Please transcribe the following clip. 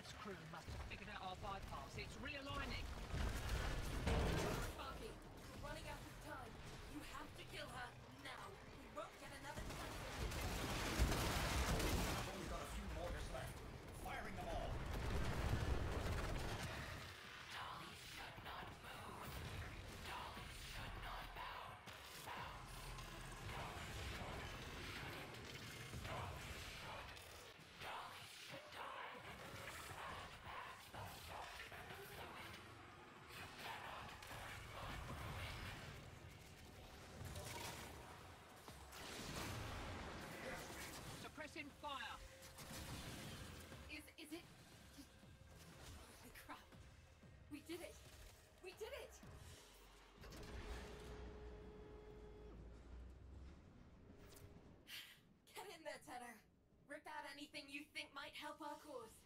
Test crew must have figured out our bypass. It's realigning. Sparky, we're running out of time. You have to kill her now. We won't get another chance. I've only got a few mortars left. Firing them all. Dolly should not move. Dolly should not bow. Dolly should. Dolly should die. That's the soul. You cannot burn my ruin. Suppressing fire. Is it? Holy crap. We did it. We did it. Get in there, Tenor. Rip out anything you think might help our cause.